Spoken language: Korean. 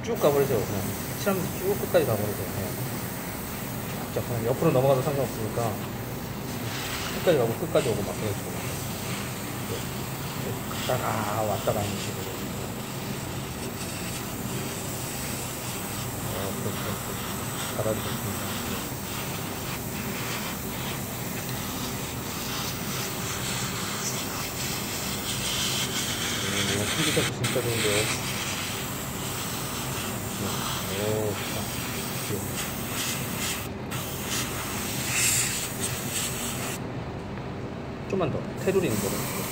쭉 가버리세요. 그냥 칠하면서 쭉 끝까지 가버리세요. 그냥 쫙 그냥 옆으로 넘어가도 상관없으니까 끝까지 가고 끝까지 오고 막 그런 식으로. 갔다가 왔다 가는 식으로. 그렇게 잘하셨습니다. 컴퓨터 진짜 좋은데요. 오, 좋다. 좀만 더 테두리 있는 거로.